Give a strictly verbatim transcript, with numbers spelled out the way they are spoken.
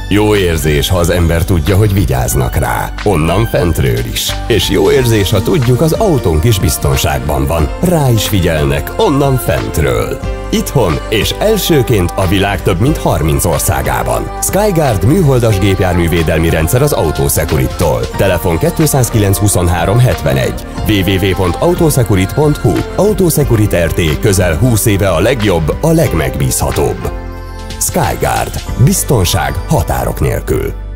Jó érzés, ha az ember tudja, hogy vigyáznak rá. Onnan fentről is. És jó érzés, ha tudjuk, az autónk is biztonságban van. Rá is figyelnek, onnan fentről. Itthon és elsőként a világ több mint harminc országában. Skyguard műholdas gépjárművédelmi rendszer az Autosecurity-tól. Telefon kétszázkilenc huszonhárom hetvenegy. double-u double-u double-u pont autosecurity pont hu. Autosecurity er té közel húsz éve a legjobb, a legmegbízhatóbb. Skyguard. Biztonság határok nélkül.